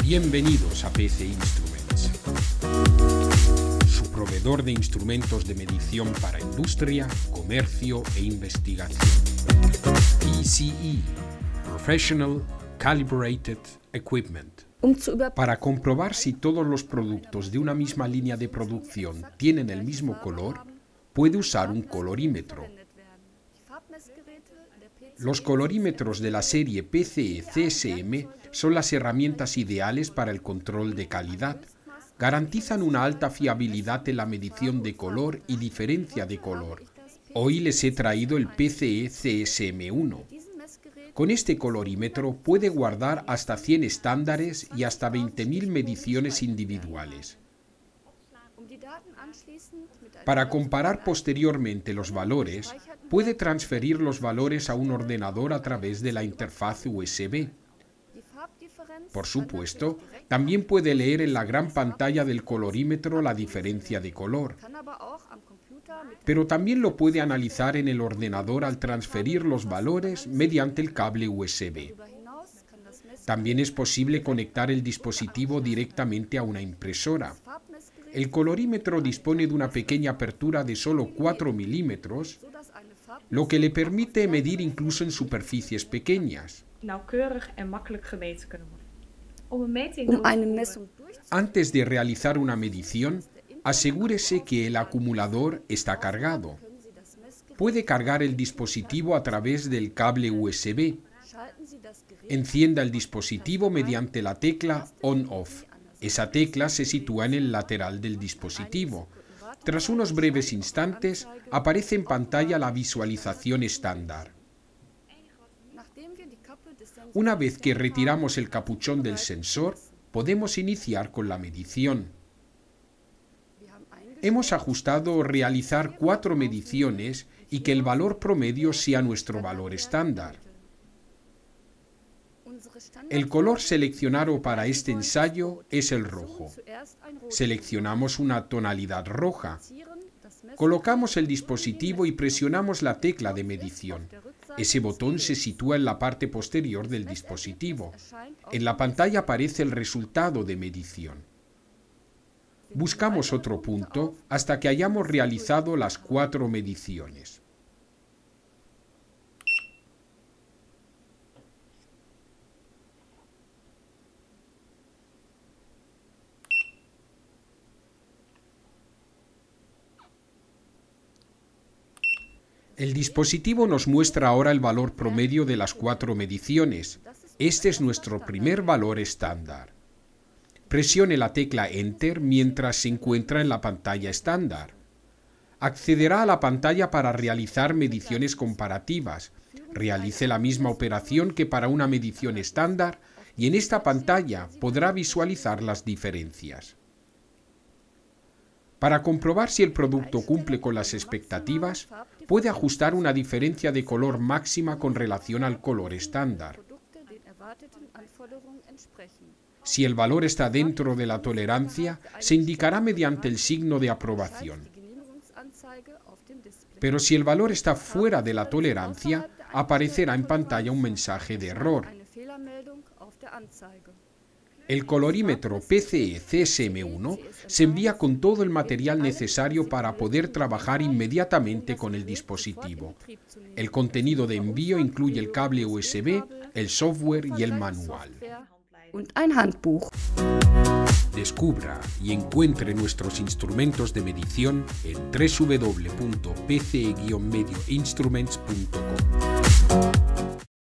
Bienvenidos a PC Instruments, su proveedor de instrumentos de medición para industria, comercio e investigación. PCE, Professional Calibrated Equipment. Para comprobar si todos los productos de una misma línea de producción tienen el mismo color, puede usar un colorímetro. Los colorímetros de la serie PCE-CSM son las herramientas ideales para el control de calidad. Garantizan una alta fiabilidad en la medición de color y diferencia de color. Hoy les he traído el PCE-CSM1. Con este colorímetro puede guardar hasta 100 estándares y hasta 20.000 mediciones individuales. Para comparar posteriormente los valores, puede transferir los valores a un ordenador a través de la interfaz USB. Por supuesto, también puede leer en la gran pantalla del colorímetro la diferencia de color. Pero también lo puede analizar en el ordenador al transferir los valores mediante el cable USB. También es posible conectar el dispositivo directamente a una impresora. El colorímetro dispone de una pequeña apertura de solo 4 milímetros, lo que le permite medir incluso en superficies pequeñas. Antes de realizar una medición, asegúrese que el acumulador está cargado. Puede cargar el dispositivo a través del cable USB. Encienda el dispositivo mediante la tecla On-Off. Esa tecla se sitúa en el lateral del dispositivo. Tras unos breves instantes, aparece en pantalla la visualización estándar. Una vez que retiramos el capuchón del sensor, podemos iniciar con la medición. Hemos ajustado realizar 4 mediciones y que el valor promedio sea nuestro valor estándar. El color seleccionado para este ensayo es el rojo. Seleccionamos una tonalidad roja. Colocamos el dispositivo y presionamos la tecla de medición. Ese botón se sitúa en la parte posterior del dispositivo. En la pantalla aparece el resultado de medición. Buscamos otro punto hasta que hayamos realizado las 4 mediciones. El dispositivo nos muestra ahora el valor promedio de las 4 mediciones. Este es nuestro primer valor estándar. Presione la tecla Enter mientras se encuentra en la pantalla estándar. Accederá a la pantalla para realizar mediciones comparativas. Realice la misma operación que para una medición estándar y en esta pantalla podrá visualizar las diferencias. Para comprobar si el producto cumple con las expectativas, puede ajustar una diferencia de color máxima con relación al color estándar. Si el valor está dentro de la tolerancia, se indicará mediante el signo de aprobación. Pero si el valor está fuera de la tolerancia, aparecerá en pantalla un mensaje de error. El colorímetro PCE-CSM1 se envía con todo el material necesario para poder trabajar inmediatamente con el dispositivo. El contenido de envío incluye el cable USB, el software y el manual. Descubra y encuentre nuestros instrumentos de medición en www.pce-medioinstruments.com.